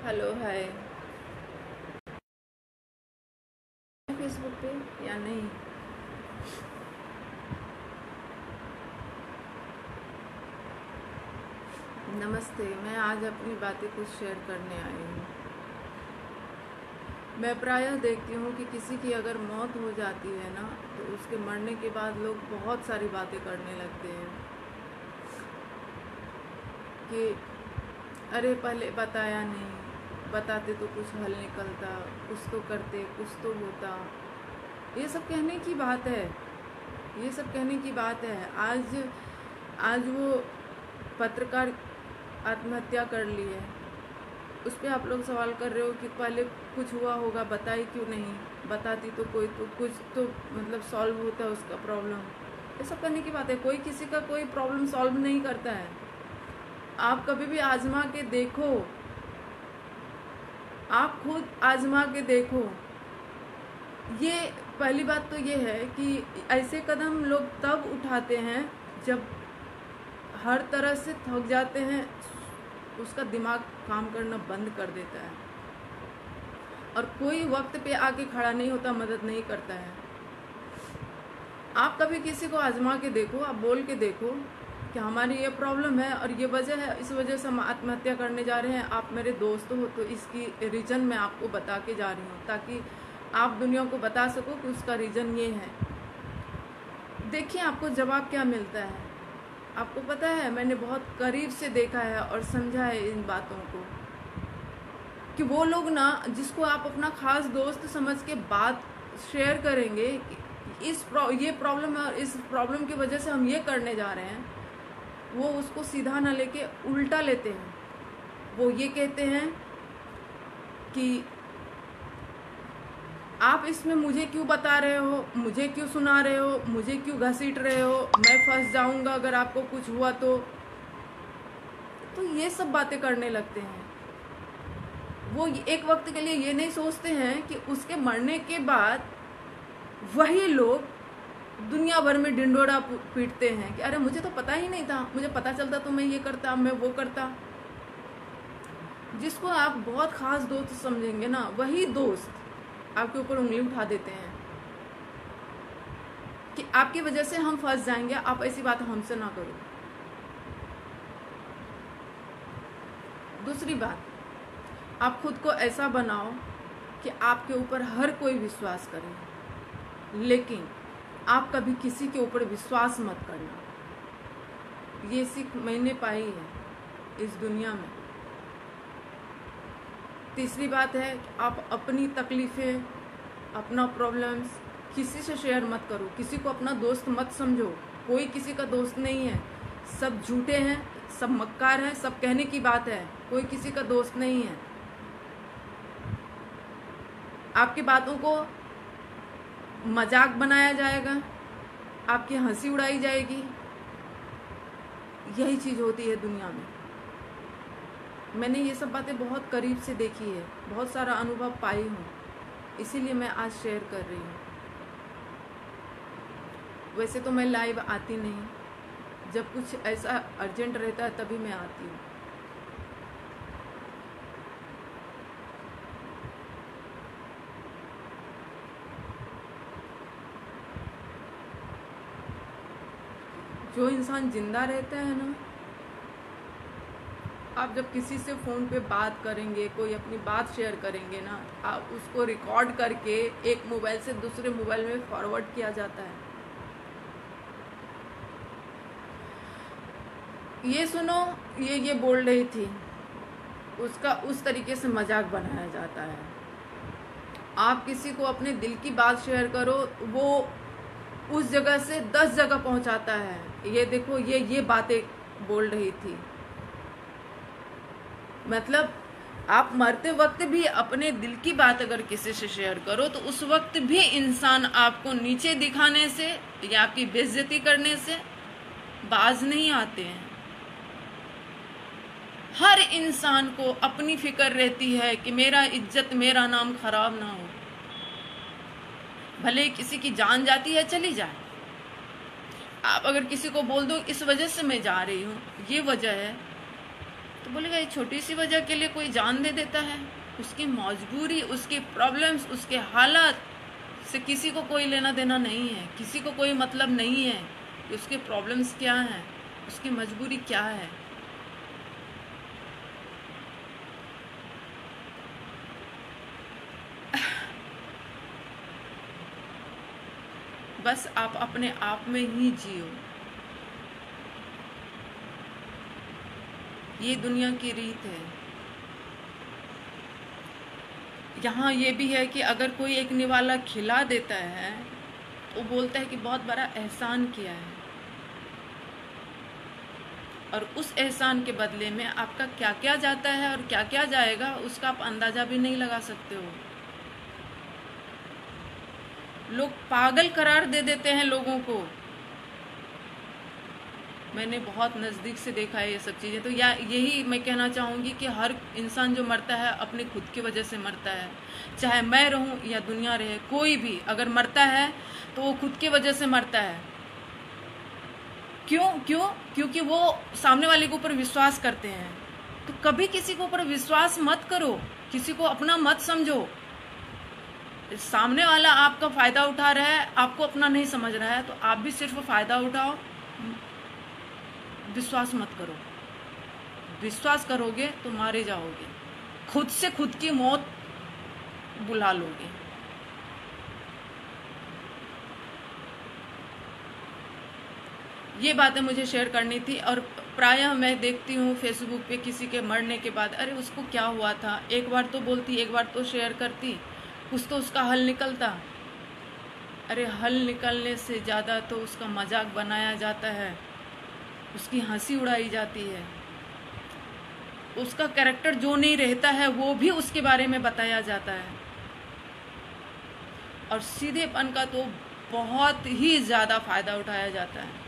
Hello hi. Facebook पे या नहीं? नमस्ते। मैं आज अपनी बातें कुछ शेयर करने आई हूँ। मैं प्रायः देखती हूँ कि किसी की अगर मौत हो जाती है ना, तो उसके मरने के बाद लोग बहुत सारी बातें करने लगते हैं कि अरे पहले बताया नहीं, बताते तो कुछ हल निकलता, कुछ तो करते, कुछ तो होता। ये सब कहने की बात है, ये सब कहने की बात है। आज वो पत्रकार आत्महत्या कर ली है, उस पर आप लोग सवाल कर रहे हो कि पहले कुछ हुआ होगा, बताई क्यों नहीं? बताती तो कोई तो कुछ तो मतलब सॉल्व होता है उसका प्रॉब्लम। ये सब करने की बात है। कोई किसी का कोई प्रॉब्लम सॉल्व नहीं करता है। आप कभी भी आजमा के देखो, आप खुद आजमा के देखो। ये पहली बात तो ये है कि ऐसे कदम लोग तब उठाते हैं जब हर तरह से थक जाते हैं, उसका दिमाग काम करना बंद कर देता है और कोई वक्त पे आके खड़ा नहीं होता, मदद नहीं करता है। आप कभी किसी को आजमा के देखो, आप बोल के देखो कि हमारी ये प्रॉब्लम है और ये वजह है, इस वजह से हम आत्महत्या करने जा रहे हैं। आप मेरे दोस्त हो तो इसकी रीज़न मैं आपको बता के जा रही हूँ, ताकि आप दुनिया को बता सको कि उसका रीज़न ये है। देखिए आपको जवाब क्या मिलता है। आपको पता है, मैंने बहुत करीब से देखा है और समझा है इन बातों को कि वो लोग ना, जिसको आप अपना खास दोस्त समझ के बात शेयर करेंगे कि ये प्रॉब्लम है और इस प्रॉब्लम की वजह से हम ये करने जा रहे हैं, वो उसको सीधा ना लेके उल्टा लेते हैं। वो ये कहते हैं कि आप इसमें मुझे क्यों बता रहे हो, मुझे क्यों सुना रहे हो, मुझे क्यों घसीट रहे हो, मैं फंस जाऊंगा अगर आपको कुछ हुआ तो ये सब बातें करने लगते हैं। वो एक वक्त के लिए ये नहीं सोचते हैं कि उसके मरने के बाद वही लोग दुनिया भर में डिंडोरा पीटते हैं कि अरे मुझे तो पता ही नहीं था, मुझे पता चलता तो मैं ये करता, मैं वो करता। जिसको आप बहुत खास दोस्त समझेंगे ना, वही दोस्त आपके ऊपर उंगली उठा देते हैं कि आपकी वजह से हम फंस जाएंगे, आप ऐसी बात हमसे ना करो। दूसरी बात, आप खुद को ऐसा बनाओ कि आपके ऊपर हर कोई विश्वास करे, लेकिन आप कभी किसी के ऊपर विश्वास मत करना। ये सीख मैंने पाई है इस दुनिया में। तीसरी बात है कि आप अपनी तकलीफ़ें, अपना प्रॉब्लम्स किसी से शेयर मत करो। किसी को अपना दोस्त मत समझो। कोई किसी का दोस्त नहीं है, सब झूठे हैं, सब मक्कार हैं, सब कहने की बात है। कोई किसी का दोस्त नहीं है। आपकी बातों को मजाक बनाया जाएगा, आपकी हंसी उड़ाई जाएगी। यही चीज़ होती है दुनिया में। मैंने ये सब बातें बहुत करीब से देखी है, बहुत सारा अनुभव पाई हूँ, इसीलिए मैं आज शेयर कर रही हूँ। वैसे तो मैं लाइव आती नहीं, जब कुछ ऐसा अर्जेंट रहता है तभी मैं आती हूँ। जो इंसान जिंदा रहता है ना, आप जब किसी से फ़ोन पे बात करेंगे, कोई अपनी बात शेयर करेंगे ना, आप उसको रिकॉर्ड करके एक मोबाइल से दूसरे मोबाइल में फॉरवर्ड किया जाता है। ये सुनो, ये बोल रही थी, उसका उस तरीके से मजाक बनाया जाता है। आप किसी को अपने दिल की बात शेयर करो, वो उस जगह से 10 जगह पहुंचाता है। ये देखो, ये बातें बोल रही थी। मतलब आप मरते वक्त भी अपने दिल की बात अगर किसी से शेयर करो, तो उस वक्त भी इंसान आपको नीचे दिखाने से या आपकी बेइज्जती करने से बाज नहीं आते हैं। हर इंसान को अपनी फिक्र रहती है कि मेरा इज्जत, मेरा नाम खराब ना हो। भले किसी की जान जाती है, चली जाए। आप अगर किसी को बोल दो इस वजह से मैं जा रही हूँ, ये वजह है, तो बोलेगा ये छोटी सी वजह के लिए कोई जान दे देता है। उसकी मजबूरी, उसकी प्रॉब्लम्स, उसके हालात से किसी को कोई लेना देना नहीं है, किसी को कोई मतलब नहीं है कि उसके प्रॉब्लम्स क्या हैं, उसकी मजबूरी क्या है। बस आप अपने आप में ही जियो। ये दुनिया की रीत है। यहाँ ये भी है कि अगर कोई एक निवाला खिला देता है तो बोलता है कि बहुत बड़ा एहसान किया है, और उस एहसान के बदले में आपका क्या क्या जाता है और क्या क्या जाएगा उसका आप अंदाजा भी नहीं लगा सकते हो। लोग पागल करार दे देते हैं लोगों को। मैंने बहुत नज़दीक से देखा है ये सब चीज़ें। तो यही मैं कहना चाहूँगी कि हर इंसान जो मरता है अपने खुद की वजह से मरता है। चाहे मैं रहूँ या दुनिया रहे, कोई भी अगर मरता है तो वो खुद की वजह से मरता है। क्योंकि वो सामने वाले के ऊपर विश्वास करते हैं। तो कभी किसी के ऊपर विश्वास मत करो, किसी को अपना मत समझो। सामने वाला आपका फ़ायदा उठा रहा है, आपको अपना नहीं समझ रहा है, तो आप भी सिर्फ फ़ायदा उठाओ। विश्वास मत करो। विश्वास करोगे तो मारे जाओगे, खुद से खुद की मौत बुला लोगे। ये बातें मुझे शेयर करनी थी। और प्रायः मैं देखती हूँ फेसबुक पे किसी के मरने के बाद, अरे उसको क्या हुआ था, एक बार तो बोलती, एक बार तो शेयर करती, कुछ तो उसका हल निकलता। अरे हल निकलने से ज़्यादा तो उसका मजाक बनाया जाता है, उसकी हंसी उड़ाई जाती है, उसका कैरेक्टर जो नहीं रहता है वो भी उसके बारे में बताया जाता है। और सीधेपन का तो बहुत ही ज़्यादा फायदा उठाया जाता है।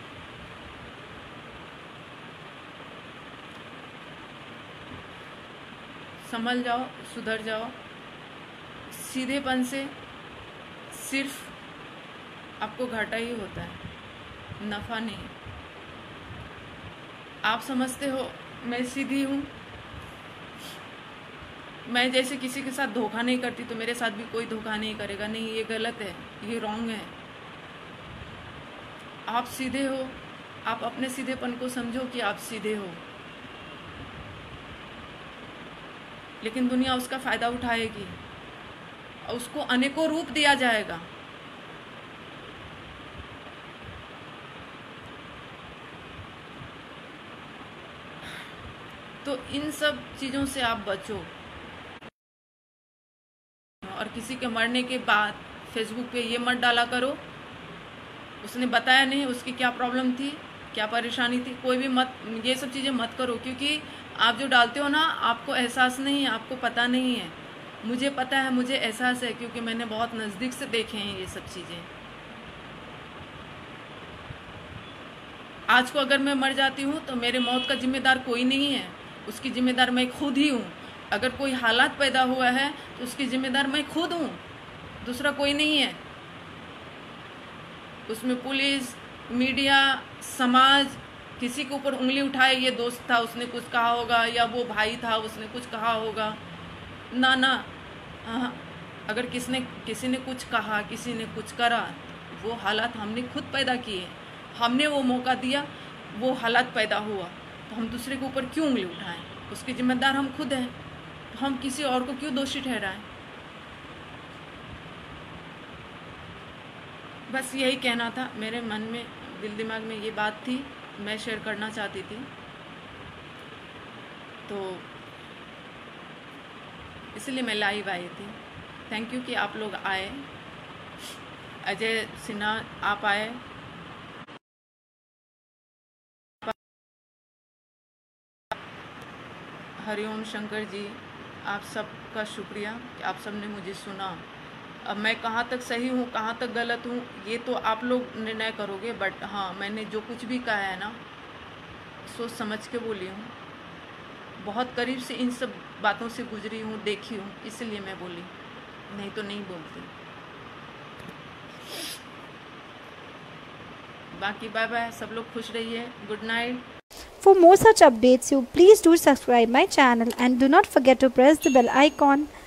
संभल जाओ, सुधर जाओ। सीधेपन से सिर्फ आपको घाटा ही होता है, नफ़ा नहीं। आप समझते हो मैं सीधी हूँ, मैं जैसे किसी के साथ धोखा नहीं करती तो मेरे साथ भी कोई धोखा नहीं करेगा। नहीं, ये गलत है, ये रॉन्ग है। आप सीधे हो, आप अपने सीधेपन को समझो कि आप सीधे हो, लेकिन दुनिया उसका फ़ायदा उठाएगी और उसको अनेकों रूप दिया जाएगा। तो इन सब चीज़ों से आप बचो। और किसी के मरने के बाद फेसबुक पे ये मत डाला करो उसने बताया नहीं उसकी क्या प्रॉब्लम थी, क्या परेशानी थी। कोई भी मत, ये सब चीज़ें मत करो, क्योंकि आप जो डालते हो ना, आपको एहसास नहीं है, आपको पता नहीं है। मुझे पता है, मुझे एहसास है, क्योंकि मैंने बहुत नज़दीक से देखे हैं ये सब चीज़ें। आज को अगर मैं मर जाती हूँ तो मेरे मौत का जिम्मेदार कोई नहीं है, उसकी जिम्मेदार मैं खुद ही हूँ। अगर कोई हालात पैदा हुआ है तो उसकी जिम्मेदार मैं खुद हूँ, दूसरा कोई नहीं है। उसमें पुलिस, मीडिया, समाज किसी के ऊपर उंगली उठाए, ये दोस्त था उसने कुछ कहा होगा, या वो भाई था उसने कुछ कहा होगा, ना। अगर किसी ने कुछ कहा, किसी ने कुछ करा, वो हालात हमने खुद पैदा किए, हमने वो मौका दिया, वो हालात पैदा हुआ, तो हम दूसरे के ऊपर क्यों उंगली उठाएं? उसके जिम्मेदार हम खुद हैं, तो हम किसी और को क्यों दोषी ठहराएं? बस यही कहना था, मेरे मन में, दिल दिमाग में ये बात थी, मैं शेयर करना चाहती थी। तो इसलिए मैं लाइव आई थी। थैंक यू कि आप लोग आए। अजय सिन्हा आप आए, हरिओम शंकर जी, आप सबका शुक्रिया कि आप सब ने मुझे सुना। अब मैं कहाँ तक सही हूँ, कहाँ तक गलत हूँ, ये तो आप लोग निर्णय करोगे। बट हाँ, मैंने जो कुछ भी कहा है ना, सोच समझ के बोली हूँ। बहुत करीब से इन सब बातों से गुजरी हूँ, देखी हूँ, इसलिए मैं बोली, नहीं तो नहीं बोलती। बाकी बाय बाय, सब लोग खुश रहिए, good night. For more such updates, you please do subscribe my channel and do not forget to press the bell icon.